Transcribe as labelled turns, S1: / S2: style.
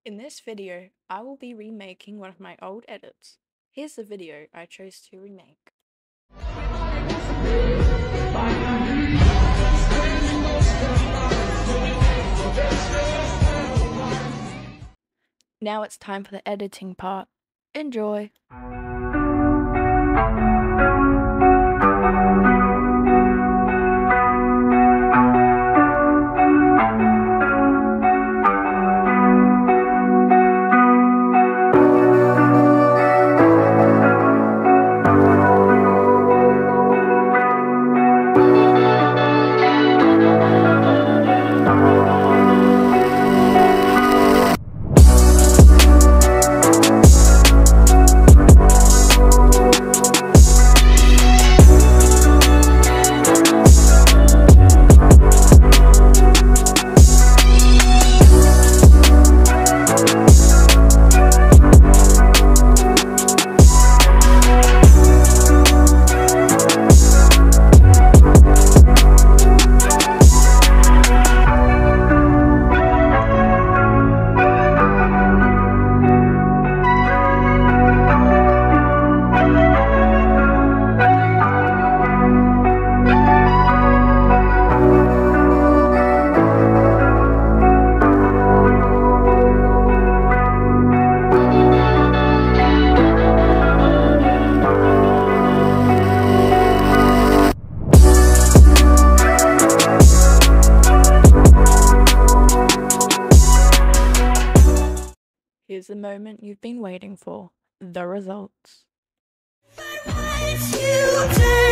S1: In this video, I will be remaking one of my old edits. Here's the video I chose to remake. Now it's time for the editing part. Enjoy! Here's the moment you've been waiting for, the results.
S2: But what if you turn